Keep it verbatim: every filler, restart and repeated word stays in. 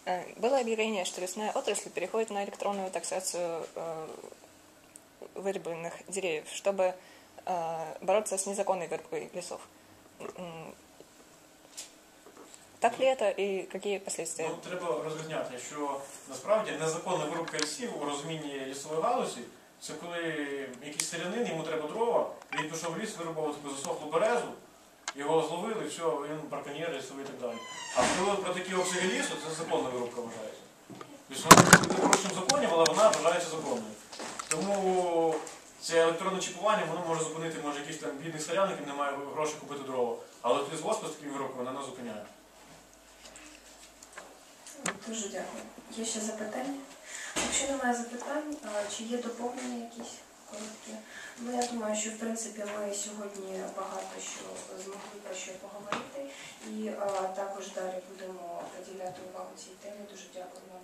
Было объявление, что лесная отрасль переходит на электронную таксацию вырубленных деревьев, чтобы бороться с незаконной вырубкой лесов. Так ли це і які последствия? Ну, треба розрізняти, що насправді незаконна вирубка лісів у розумінні лісової галузі – це коли якийсь селянин, йому треба дрова, він пішов в ліс, вирубав таку засохлу березу, його зловили, все, він браконьєр лісовий і так далі. А коли про такі обсяги лісу, це законна вирубка вважається. Тобто вона не порушує законів, але вона вважається законною. Тому це електронне чіпування, воно може зупинити, може, якийсь там бідний селян, який не має грошей купити дрова. Але лісгоспи з такими вирубками вона не зупиняє. Дуже дякую. Є ще запитання? Якщо немає запитань, чи є доповнення якісь короткі? Ну, я думаю, що в принципі ми сьогодні багато що змогли про що поговорити. І а, також далі будемо приділяти увагу цій темі. Дуже дякую.